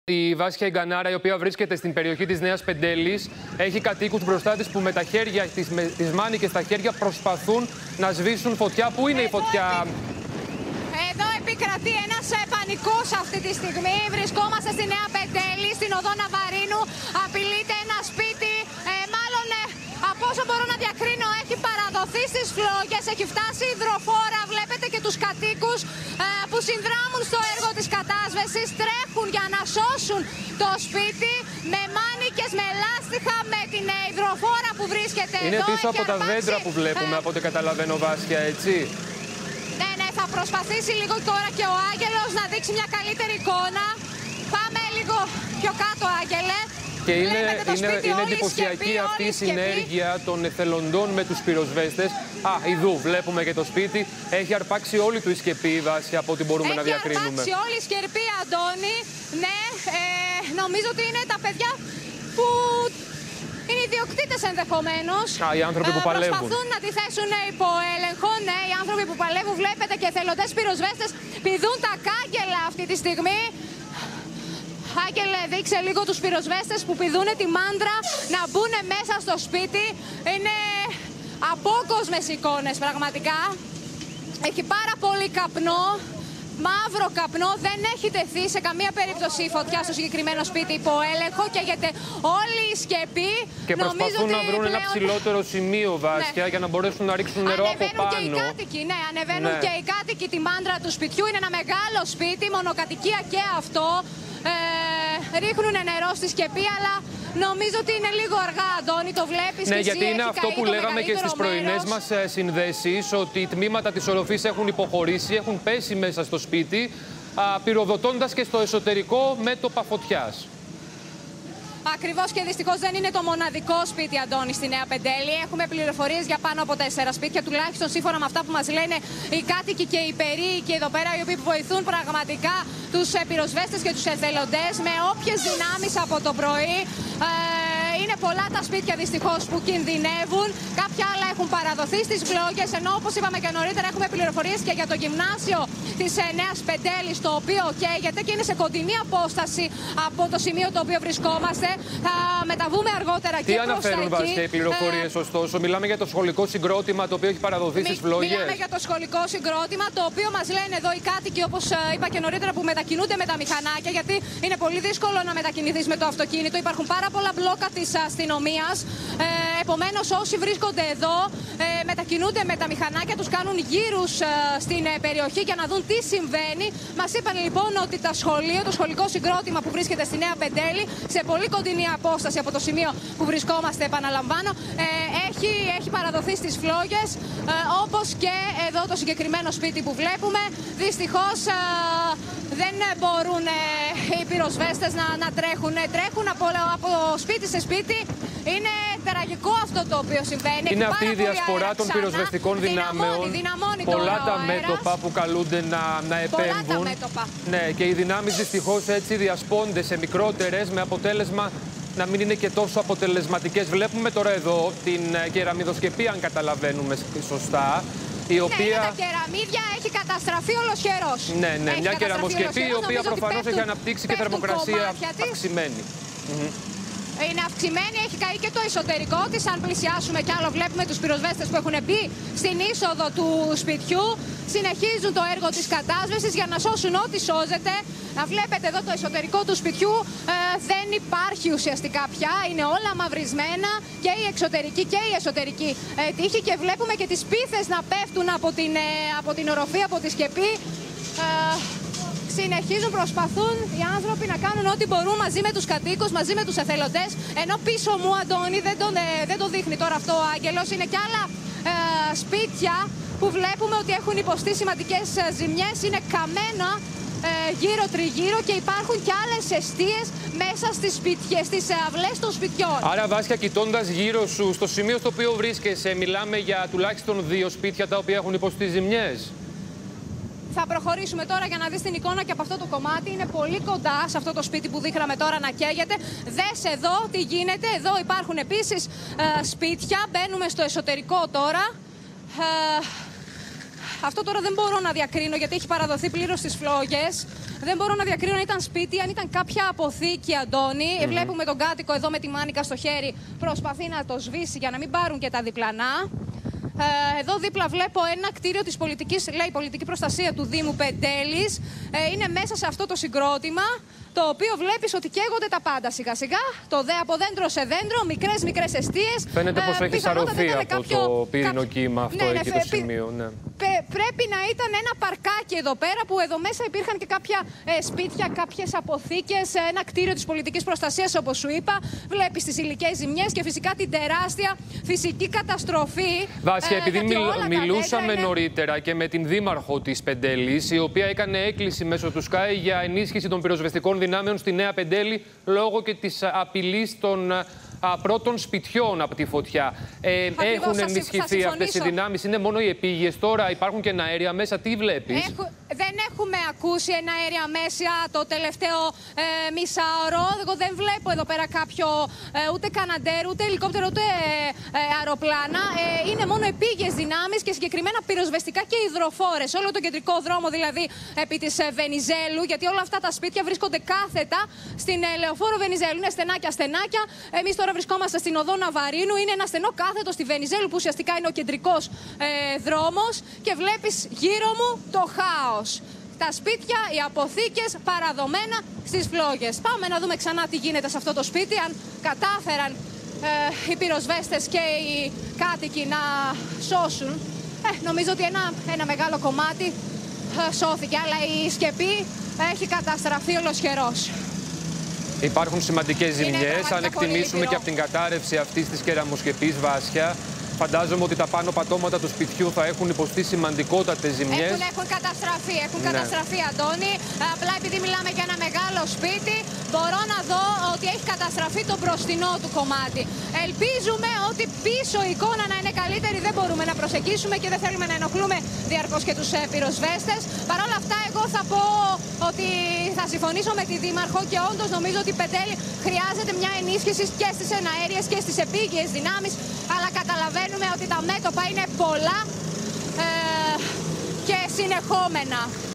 Η Βάσια Ιγκανάρα, η οποία βρίσκεται στην περιοχή της Νέας Πεντέλης, έχει κατοίκους μπροστά της που με τα χέρια, τις μάνικες στα χέρια, προσπαθούν να σβήσουν φωτιά. Πού είναι η φωτιά? Εδώ επικρατεί ένας πανικός αυτή τη στιγμή. Βρισκόμαστε στη Νέα Πεντέλη, στην οδό Ναβαρίνου. Απειλείται ένα σπίτι. Μάλλον, από όσο μπορώ να διακρίνω, έχει παραδοθεί στις φλόγες. Έχει φτάσει υδροφόρα. Βλέπετε και τους κατοίκους που συνδράμουν στο έργο της κατάσβεσης. Τρέχουν για να σώσουν το σπίτι με μάνικες, με λάστιχα, με την υδροφόρα που βρίσκεται είναι εδώ. Είναι πίσω από τα δέντρα που βλέπουμε, από ό,τι καταλαβαίνω, Βάσια, έτσι. Ναι, θα προσπαθήσει λίγο τώρα και ο Άγγελος να δείξει μια καλύτερη εικόνα. Πάμε λίγο πιο κάτω, Άγγελε. Και είναι εντυπωσιακή αυτή η συνέργεια των εθελοντών με τους πυροσβέστες. Ιδού βλέπουμε και το σπίτι. Έχει αρπάξει όλη του η σκεπή, Βάση, από ό,τι μπορούμε να διακρίνουμε. Έχει αρπάξει όλη η σκεπή, Αντώνη. Ναι, νομίζω ότι είναι τα παιδιά που είναι ιδιοκτήτες ενδεχομένως. Οι άνθρωποι που παλεύουν. Προσπαθούν να τη θέσουν υπό έλεγχο. Ναι, οι άνθρωποι που παλεύουν, βλέπετε, και εθελοντές πυροσβέστες πηδούν τα κάγκελα αυτή τη στιγμή. Άγγελε, δείξε λίγο τους πυροσβέστες που πηδούν τη μάντρα να μπουν μέσα στο σπίτι. Είναι απόκοσμες εικόνες πραγματικά. Έχει πάρα πολύ καπνό, μαύρο καπνό. Δεν έχει τεθεί σε καμία περίπτωση η φωτιά στο συγκεκριμένο σπίτι υπό έλεγχο. Καίγεται όλη η σκεπή. Και προσπαθούν να βρουν ένα ψηλότερο σημείο, Βάσια, για να μπορέσουν να ρίξουν νερό από πάνω. Και οι κάτοικοι, ανεβαίνουν και οι κάτοικοι τη μάντρα του σπιτιού. Είναι ένα μεγάλο σπίτι, μονοκατοικία και αυτό. Ρίχνουν νερό στη σκεπή, αλλά νομίζω ότι είναι λίγο αργά, Αντώνη, το βλέπεις. Ναι, και γιατί εσύ, είναι αυτό που λέγαμε και στις πρωινές μας συνδέσεις, ότι οι τμήματα της οροφής έχουν υποχωρήσει, έχουν πέσει μέσα στο σπίτι, πυροδοτώντας και στο εσωτερικό μέτωπα φωτιάς. Ακριβώς, και δυστυχώς δεν είναι το μοναδικό σπίτι, Αντώνη, στη Νέα Πεντέλη. Έχουμε πληροφορίες για πάνω από 4 σπίτια, τουλάχιστον σύμφωνα με αυτά που μας λένε οι κάτοικοι και οι περίοικοι εδώ πέρα, οι οποίοι βοηθούν πραγματικά τους πυροσβέστες και τους εθελοντές με όποιες δυνάμεις από το πρωί. Είναι πολλά τα σπίτια δυστυχώς που κινδυνεύουν. Κάποια άλλα έχουν παραδοθεί στις φλόγες, ενώ όπως είπαμε και νωρίτερα, έχουμε πληροφορίες και για το γυμνάσιο της Νέας Πεντέλης, το οποίο καίγεται και είναι σε κοντινή απόσταση από το σημείο το οποίο βρισκόμαστε. Θα μεταβούμε αργότερα και προς τα εκεί. Τι αναφέρουν, Βάσια, οι πληροφορίες, ωστόσο? Μιλάμε για το σχολικό συγκρότημα το οποίο έχει παραδοθεί στις φλόγες. Μιλάμε για το σχολικό συγκρότημα, το οποίο μας λένε εδώ οι κάτοικοι, όπως είπα και νωρίτερα, που μετακινούνται με τα μηχανάκια, γιατί είναι πολύ δύσκολο να μετακινηθείς με το αυτοκίνητο. Υπάρχουν πάρα πολλά μπλόκα της αστυνομίας. Επομένως, όσοι βρίσκονται εδώ μετακινούνται με τα μηχανάκια τους, κάνουν γύρους στην περιοχή για να δουν τι συμβαίνει. Μας είπαν λοιπόν ότι το σχολικό συγκρότημα που βρίσκεται στη Νέα Πεντέλη, σε πολύ κοντινή απόσταση από το σημείο που βρισκόμαστε, επαναλαμβάνω, έχει παραδοθεί στις φλόγες, όπως και εδώ το συγκεκριμένο σπίτι που βλέπουμε. Δυστυχώς δεν μπορούν οι πυροσβέστες να τρέχουν. Τρέχουν από σπίτι σε σπίτι. Είναι τραγικό αυτό το οποίο συμβαίνει. Είναι αυτή η διασπορά των πυροσβεστικών δυνάμεων. Πολλά τα μέτωπα που καλούνται να επέμβουν. Πολλά τα μέτωπα. Ναι, και οι δυνάμεις δυστυχώς έτσι διασπώνται σε μικρότερες, με αποτέλεσμα να μην είναι και τόσο αποτελεσματικές. Βλέπουμε τώρα εδώ την κεραμιδοσκεπή, αν καταλαβαίνουμε σωστά. Η οποία... Ναι, τα κεραμίδια έχει καταστραφεί ολοσχερός. Ναι, μια κεραμοσκεπή η οποία προφανώς έχει αναπτύξει και θερμοκρασία αυξημένη. Είναι αυξημένη, έχει καεί και το εσωτερικό της. Αν πλησιάσουμε κι άλλο, βλέπουμε τους πυροσβέστες που έχουν μπει στην είσοδο του σπιτιού. Συνεχίζουν το έργο της κατάσβεσης για να σώσουν ό,τι σώζεται. Να βλέπετε εδώ το εσωτερικό του σπιτιού δεν υπάρχει ουσιαστικά πια. Είναι όλα μαυρισμένα, και η εξωτερική και η εσωτερική τύχη. Και βλέπουμε και τις πίθες να πέφτουν από την οροφή, από τη σκεπή. Συνεχίζουν, προσπαθούν οι άνθρωποι να κάνουν ό,τι μπορούν μαζί με τους κατοίκους, μαζί με τους εθελοντές. Ενώ πίσω μου, Αντώνη, δεν το δείχνει τώρα αυτό ο Άγγελος, είναι και άλλα σπίτια που βλέπουμε ότι έχουν υποστεί σημαντικές ζημιές. Είναι καμένα γύρω-τριγύρω και υπάρχουν και άλλες εστίες μέσα στις αυλές των σπιτιών. Άρα, Βάσια, κοιτώντας γύρω σου, στο σημείο στο οποίο βρίσκεσαι, μιλάμε για τουλάχιστον 2 σπίτια τα οποία έχουν υποστεί ζημιές. Θα προχωρήσουμε τώρα για να δεις την εικόνα και από αυτό το κομμάτι. Είναι πολύ κοντά σε αυτό το σπίτι που δείχναμε τώρα να καίγεται. Δες εδώ τι γίνεται. Εδώ υπάρχουν επίσης σπίτια. Μπαίνουμε στο εσωτερικό τώρα. αυτό τώρα δεν μπορώ να διακρίνω γιατί έχει παραδοθεί πλήρως στις φλόγες. Δεν μπορώ να διακρίνω αν ήταν σπίτι, αν ήταν κάποια αποθήκη, Αντώνη. Βλέπουμε τον κάτοικο εδώ με τη μάνικα στο χέρι, προσπαθεί να το σβήσει για να μην πάρουν και τα διπλανά. Εδώ δίπλα βλέπω ένα κτίριο της πολιτική προστασία του Δήμου Πεντέλης. Είναι μέσα σε αυτό το συγκρότημα, το οποίο βλέπεις ότι καίγονται τα πάντα σιγά σιγά. Το δε από δέντρο σε δέντρο, μικρές εστίες. Φαίνεται πως έχει σαρωθεί από το πύρινο κύμα αυτό εκεί το σημείο. Ναι. Πρέπει να ήταν ένα παρκάκι εδώ πέρα, που εδώ μέσα υπήρχαν και κάποια σπίτια, κάποιες αποθήκες, ένα κτίριο της πολιτικής προστασίας, όπως σου είπα. Βλέπεις τις υλικές ζημιές και φυσικά την τεράστια φυσική καταστροφή. Βάσια, επειδή μιλούσαμε νωρίτερα και με την δήμαρχο της Πεντέλης, η οποία έκανε έκκληση μέσω του Sky για ενίσχυση των πυροσβεστικών δυνάμεων στη Νέα Πεντέλη λόγω και της απειλής των πρώτων σπιτιών από τη φωτιά. Έχουν ενισχυθεί αυτές οι δυνάμεις, είναι μόνο οι επίγειες τώρα, υπάρχουν και εναέρια μέσα, τι βλέπεις? Δεν έχουμε ακούσει εναέρια μέσα το τελευταίο μισάωρο. Εγώ δεν βλέπω εδώ πέρα κάποιο ούτε καναντέρ, ούτε ελικόπτερο, ούτε αεροπλάνα. Είναι μόνο επίγειες δυνάμεις και συγκεκριμένα πυροσβεστικά και υδροφόρες. Όλο τον κεντρικό δρόμο δηλαδή επί της Βενιζέλου, γιατί όλα αυτά τα σπίτια βρίσκονται κάθετα στην λεωφόρο Βενιζέλου. Είναι στενάκια. Εμείς τώρα βρισκόμαστε στην οδό Ναβαρίνου. Είναι ένα στενό κάθετο στη Βενιζέλου, που ουσιαστικά είναι ο κεντρικός δρόμος. Και βλέπεις γύρω μου το χάος. Τα σπίτια, οι αποθήκες παραδομένα στις φλόγες. Πάμε να δούμε ξανά τι γίνεται σε αυτό το σπίτι, αν κατάφεραν οι πυροσβέστες και οι κάτοικοι να σώσουν. Νομίζω ότι ένα μεγάλο κομμάτι σώθηκε, αλλά η σκεπή έχει καταστραφεί ολοσχερός. Υπάρχουν σημαντικές ζημιές, αν εκτιμήσουμε και από την κατάρρευση αυτής της κεραμοσκεπής, Βάσια. Φαντάζομαι ότι τα πάνω πατώματα του σπιτιού θα έχουν υποστεί σημαντικότατες ζημιές. Έχουν καταστραφεί, Αντώνη. Απλά επειδή μιλάμε για ένα μεγάλο σπίτι, μπορώ να δω ότι έχει καταστραφεί το μπροστινό του κομμάτι. Ελπίζουμε ότι πίσω η εικόνα να είναι καλύτερη. Δεν μπορούμε να προσεγγίσουμε και δεν θέλουμε να ενοχλούμε διαρκώς και τους πυροσβέστες. Παρ' όλα αυτά, εγώ θα πω ότι θα συμφωνήσω με τη Δήμαρχο και όντως νομίζω ότι η Πεντέλη χρειάζεται μια ενίσχυση και στις εναέριες και στις επίγειες δυνάμεις. Αλλά καταλαβαίνουμε ότι τα μέτωπα είναι πολλά και συνεχόμενα.